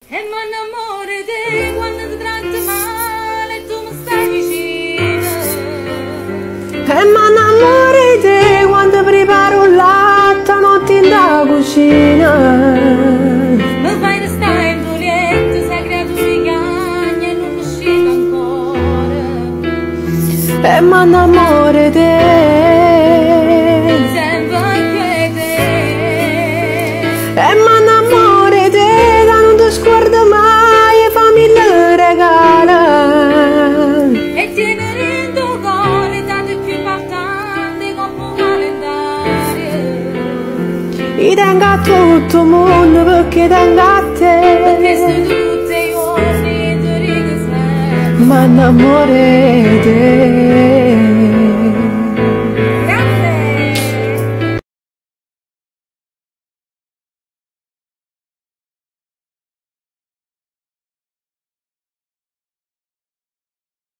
E mi innamoro di te quando ti tratto male e tu mi stai vicino. E mi innamoro di te quando preparo un latte notte in da cucina. Mi fai restare indolente, sei creato di cagna e non uscito ancora. E mi innamoro di te. E mi innamoro di te, da non ti sguardo mai e fammi il regalo. E tieni il tuo cuore, tanto più importante come un calendario. Io tengo a tutto il mondo perché tengo a te. Perché sei tutti i giorni, tu ridi sempre. Mi innamoro di te.